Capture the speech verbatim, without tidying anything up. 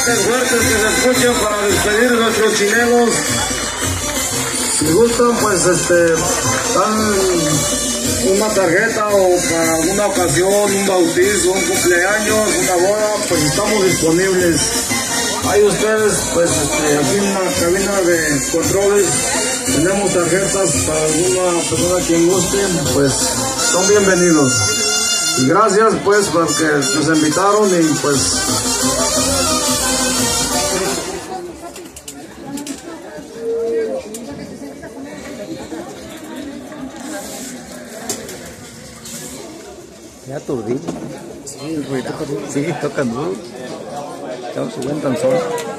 fuertes, fuertes que se escuchen para despedir a nuestros chinelos. Si gustan, pues este, dan una tarjeta o para alguna ocasión, un bautizo, un cumpleaños, una boda, pues estamos disponibles. Ahí ustedes, pues este, aquí en la cabina de controles tenemos tarjetas para alguna persona quien guste, pues son bienvenidos. Y gracias pues porque nos invitaron y pues ya aturdido. Sí, güey, sí, tocan duro. Estamos subiendo tan solo.